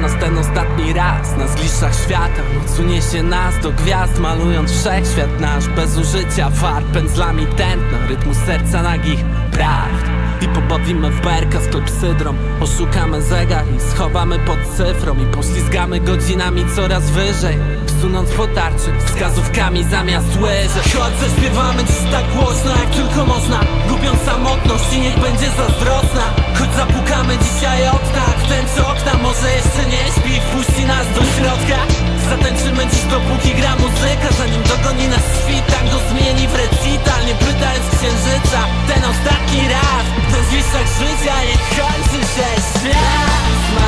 nas ten ostatni raz. Na zgliszczach świata noc uniesie nas do gwiazd, malując wszechświat nasz bez użycia farb, pędzlami tętna rytmu serca nagich prawd. I pobawimy w berka z klepsydrą, oszukamy zegar i schowamy pod cyfrą i poślizgamy godzinami coraz wyżej, wsunąc po tarczy wskazówkami zamiast łyżek. Chodź, zaśpiewamy dziś tak głośno jak tylko można, gubiąc samotność i niech będzie zazdrosna. Choć zapukamy dzisiaj okna, w ten co okna może jeszcze nie śpi i wpuści nas do środka. Zatańczymy dziś dopóki gra muzyka, zanim dogoni nas świt, tango zmieni w recital, nie pytając księżyca. Ten ostatni raz na zgliszczach życia niech kończy się świat.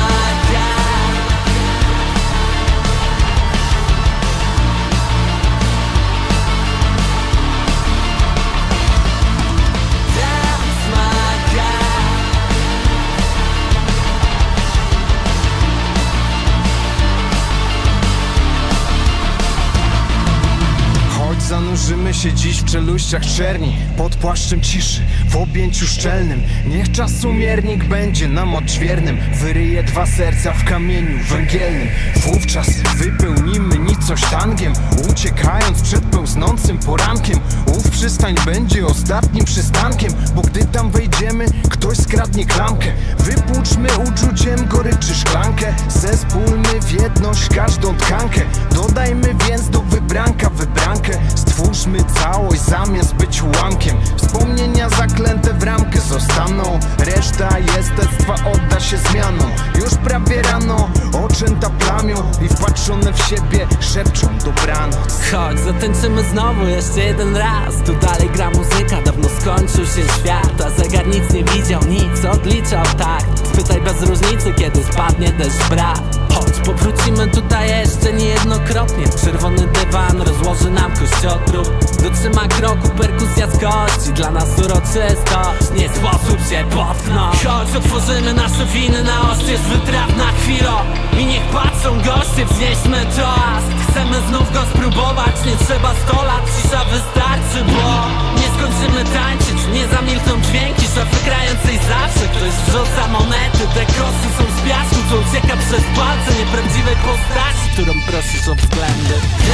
Zanurzymy się dziś w czeluściach czerni, pod płaszczem ciszy, w objęciu szczelnym. Niech czasomiernik będzie nam odźwiernym, wyryje dwa serca w kamieniu węgielnym. Wówczas wypełnimy nicość tangiem, uciekając przed pełznącym porankiem. Ów przystań będzie ostatnim przystankiem, bo gdy tam wejdziemy, ktoś skradnie klamkę. Wypłuczmy uczuciem goryczy szklankę, zespólmy w jedność każdą tkankę. Dodajmy więc do wybranka wybrankę, stwórzmy całość zamiast być ułamkiem. Wspomnienia zaklęte w ramkę zostaną, reszta jestestwa odda się zmianom. Już prawie rano, oczęta plamią i wpatrzone w siebie szepczą dobranoc. Chodź, zatańczymy znowu jeszcze jeden raz. Tu dalej gra muzyka, dawno skończył się świat, a zegar nic nie widział, nic odliczał tak. Spytaj bez różnicy, kiedy spadnie deszcz brak. Chodź, powrócimy tutaj jeszcze niejednokrotnie. Czerwony dywan rozłoży nam kościotrup, dotrzyma kroku perkusja z kości. Dla nas uroczystość, nie sposób się potknąć. Chodź, otworzymy nasze winy na oścież wytrawna chwilo i niech patrzą goście, wznieśmy toast. Chcemy znów go spróbować, nie trzeba 100 lat, cisza wystarczy, bo nie skończymy tańczyć, nie zamilkną dźwięki szafy grającej zawsze. Ktoś wrzuca monety, te kosy są z piasku, co ucieka przez palce nieprawdziwej postaci, którą prosisz o względy.